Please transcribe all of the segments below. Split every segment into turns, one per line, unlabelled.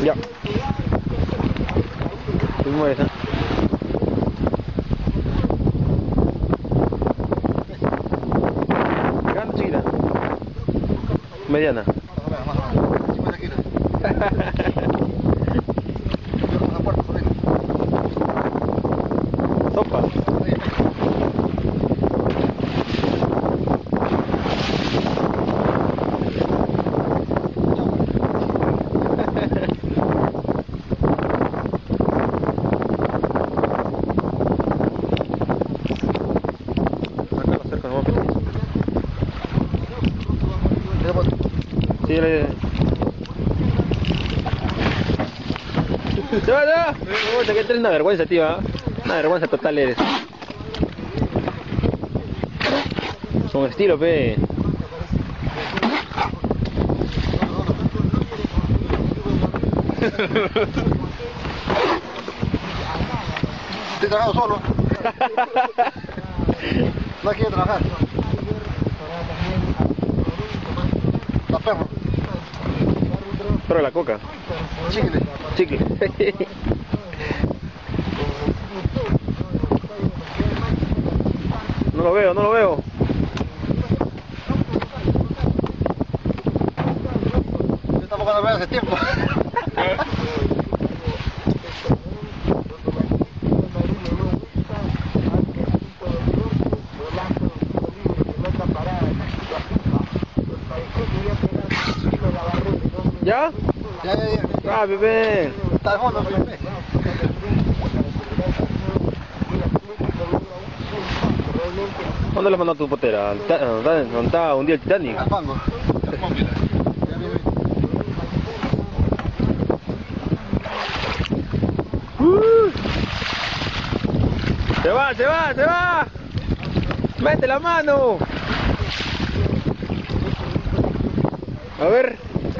Ya. Fuimos esa. ¿Grande o chiquita? Mediana.
50 kilos.
Sopa. Sí, se va, se va. Puta, que eres una vergüenza, tío. ¿Eh? Una vergüenza total eres. Con estilo, pe.
Estoy trabajando solo. No quiere trabajar. La perro.
Pero la coca.
Chicle.
Chicle. No lo veo, no lo veo.
Yo tampoco lo veo hace tiempo.
¿Ya?
Ya.
Ah, bebé.
Está al fondo, bebé.
¿Dónde lo mandó tu potera? ¿Dónde está un día el Titanic?
Al fango.
Se va, se va, se va. Mete la mano. A ver.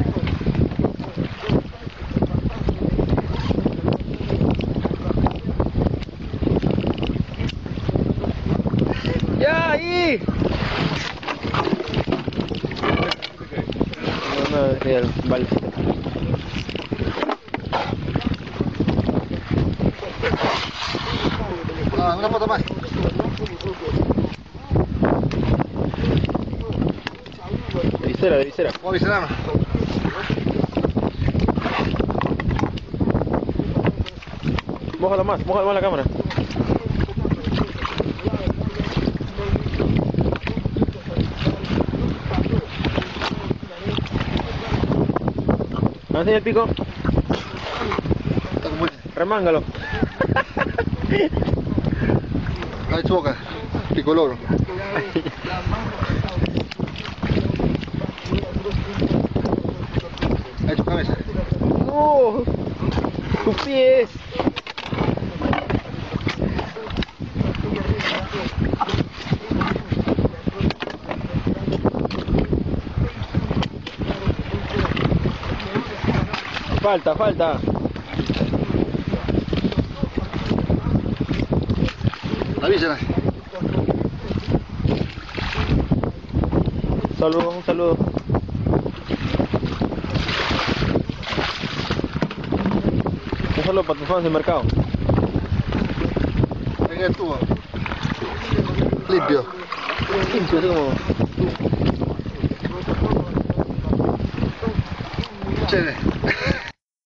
Ya, ahí. No, vale.
Ah, una foto más.
De visera, de visera.
Vamos a visitar.
Mójalo más la cámara. ¿Enseña el pico?
Está como
Remángalo.
ahí su boca. Pico loro. Ahí su cabeza.
No, tus pies. Falta.
Avísala.
Un saludo. Un saludo para tus fans del mercado.
Ahí estuvo. Limpio.
Limpio, así como...
Chévere.